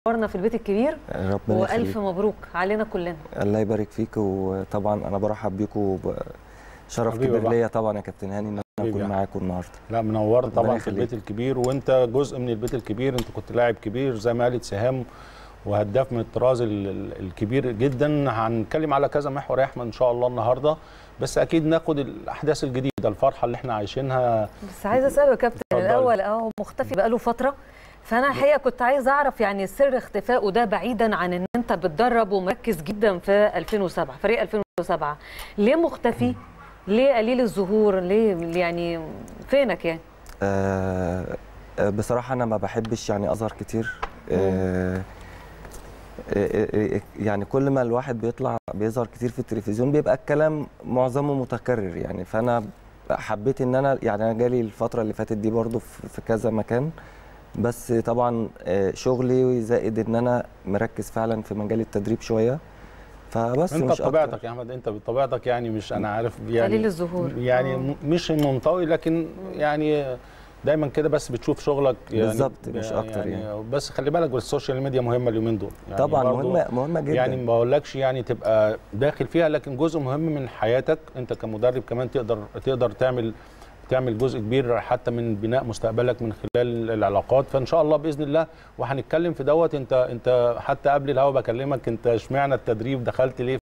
منورنا في البيت الكبير. ربنا والف يخليك. مبروك علينا كلنا. الله يبارك فيك. وطبعا انا برحب بيكم، شرف كبير ليا طبعا يا كابتن هاني ان انا اكون معاكم النهارده. لا منورنا طبعا في البيت الكبير، وانت جزء من البيت الكبير. انت كنت لاعب كبير زي ما قالت سهام وهداف من الطراز الكبير جدا. هنتكلم على كذا محور يا احمد ان شاء الله النهارده، بس اكيد ناخد الاحداث الجديده، الفرحه اللي احنا عايشينها. بس عايزه اساله يا كابتن الاول، هو مختفي بقاله فتره، فانا الحقيقه كنت عايزه اعرف يعني سر اختفائه ده، بعيدا عن ان انت بتدرب ومركز جدا في 2007 فريق 2007، ليه مختفي؟ ليه قليل الظهور؟ ليه يعني فينك يعني؟ بصراحه انا ما بحبش يعني اظهر كتير. يعني كل ما الواحد بيظهر كتير في التلفزيون بيبقى الكلام معظمه متكرر يعني، فانا حبيت ان انا يعني انا جالي الفتره اللي فاتت دي برضو في كذا مكان، بس طبعا شغلي زائد ان انا مركز فعلا في مجال التدريب شويه، فبس انت مش بطبيعتك يا احمد، انت بطبيعتك يعني مش انا عارف يعني قليل الظهور يعني مش منطوي، لكن يعني دايما كده بس بتشوف شغلك يعني بالظبط مش اكتر يعني. بس خلي بالك السوشيال ميديا مهمه اليومين دول يعني، طبعا مهمه جدا يعني ما بقولكش يعني تبقى داخل فيها، لكن جزء مهم من حياتك انت كمدرب كمان. تقدر تعمل جزء كبير حتى من بناء مستقبلك من خلال العلاقات. فان شاء الله باذن الله وهنتكلم في دوت. انت حتى قبل الهوا بكلمك، انت اشمعنى التدريب دخلت ليه